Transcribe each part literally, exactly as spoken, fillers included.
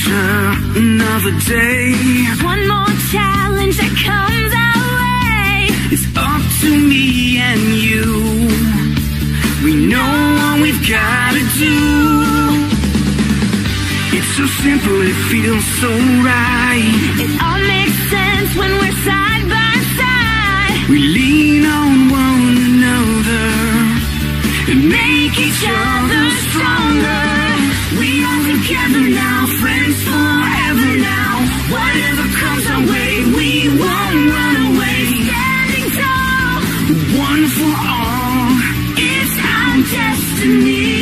adventure, another day. One more challenge that comes our way. It's up to me and you. We know what we've gotta do. It's so simple, it feels so right. It all makes sense when we're side by side. We lean on one another and make each other stronger. We are together now, friends forever now. Whatever comes our way, we won't run away. Standing tall, one for all, it's our destiny.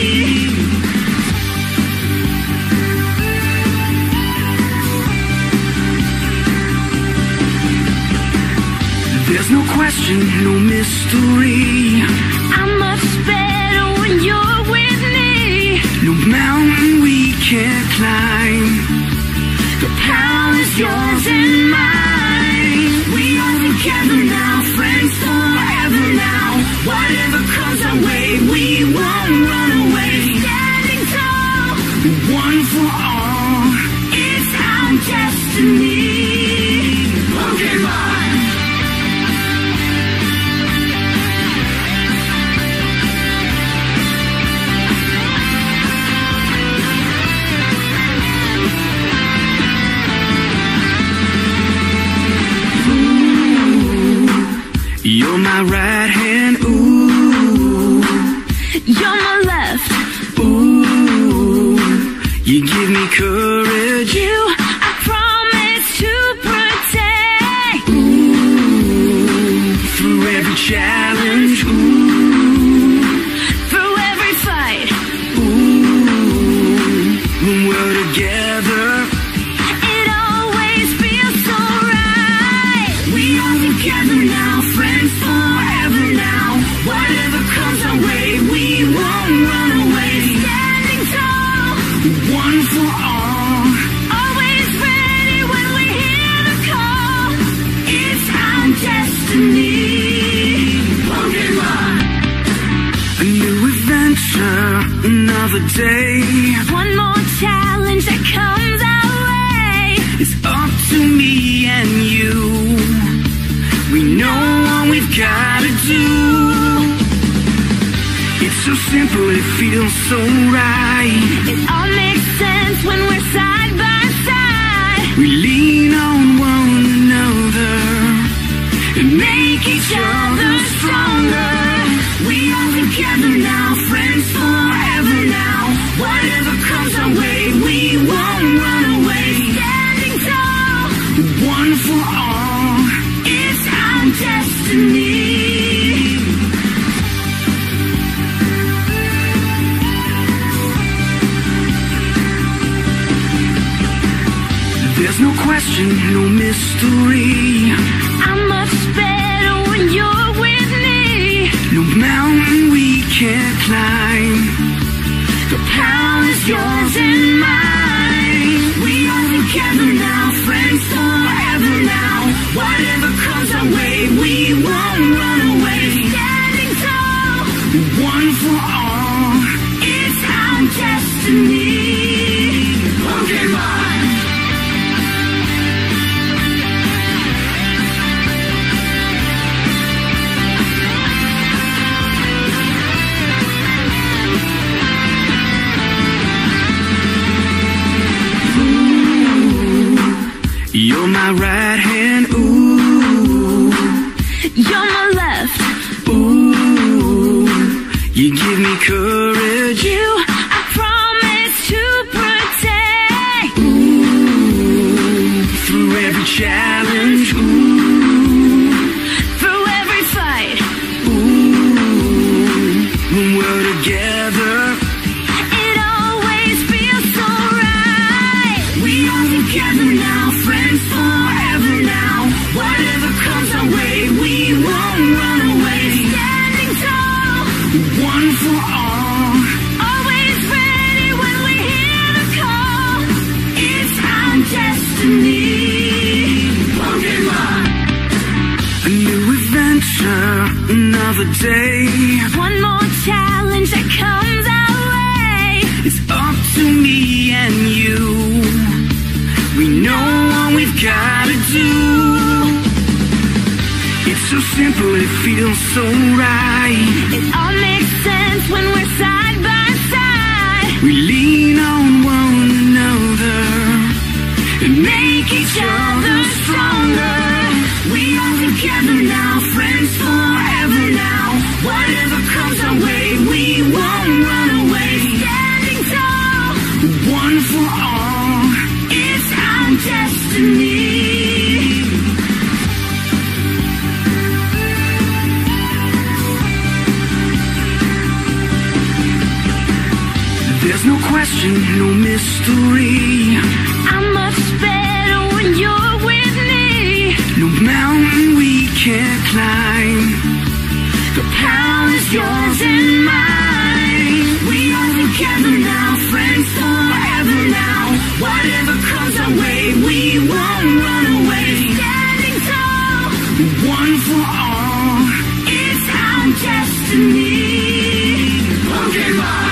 There's no question, no mystery. I'm much better when you're with me. No mountain we can't climb. The power is yours and mine. We are together now, friends forever now. Whatever comes our way, we won't run away. Standing tall, one for all, it's our destiny. Pokemon. You're my right hand, ooh. You're my left, ooh. You give me courage. You, I promise to protect. Ooh. Through every challenge, ooh. Through every fight, ooh. When we're together, it always feels so right. We are together now, friends forever now. Whatever comes our way, we won't run away. Standing tall, one for all, always ready when we hear the call. it's our destiny. Pokemon. A new adventure, another day. One more challenge that comes our way. It's up to me and you. We know what we've gotta do. It's so simple, it feels so right. It all makes sense when we're side by side. We lean on one another and make each other stronger. We are together now, friends forever now. Whatever comes our way, we won't run away. Standing tall, one for all, it's our destiny. there's no question, no mystery. I'm much better when you're with me. No mountain we can't climb. The power is yours and mine. We are together now, friends forever now. Whatever comes our way, we won't run away. Standing tall, one for all, it's our destiny. Pokemon. You're my right hand, ooh. You're my left, ooh. You give me courage. You, I promise to protect. Ooh. Through every challenge, ooh. Through every fight, ooh. When we're together, it always feels so right. we are together now, friends forever now. Whatever comes our way, we won't run away. Standing tall, one for all, always ready when we hear the call. it's our destiny. Pokemon. A new adventure, another day. One more challenge that comes our way. It's up to me and you. gotta do. It's so simple, it feels so right. It all makes sense when we're side by side. We lean on one another and make each other stronger. We are together now, friends forever now. Whatever comes our way, we won't run away. Standing tall, one for all, it's our destiny. There's no question, no mystery. I'm much better when you're with me. No mountain we can't climb. The power's yours and mine. We are together now, friends forever now. Whatever comes our way, we won't run away. Standing tall, one for all, it's our destiny. Okay, bye.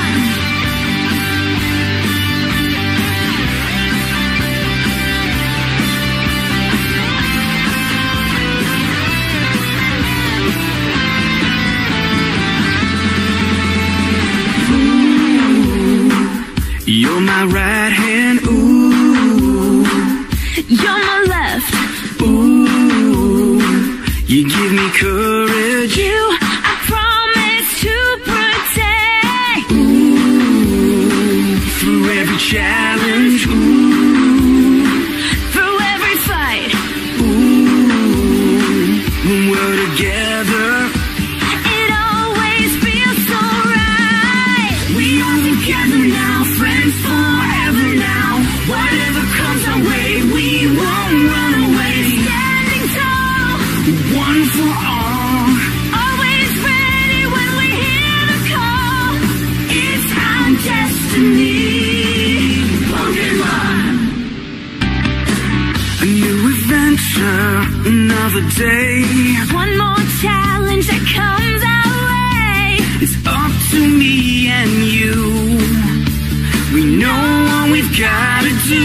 You're my right hand, ooh. You're my left, ooh. You give me courage, you, I promise to protect. Ooh. Through every challenge, ooh. Through every fight, ooh. When we're together, it always feels so right. we are together now, friends forever now. Whatever comes our way, we won't run away. Standing tall, one for all, always ready when we hear the call. it's our destiny. Okay, bye. A new adventure, another day. One more challenge that comes our way. It's up to me and you. We know what we've gotta do.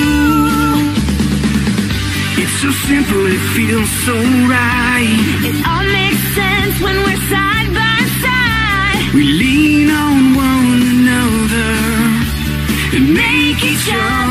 It's so simple, it feels so right. It all makes sense when we're side by side. We lean on one another and make each other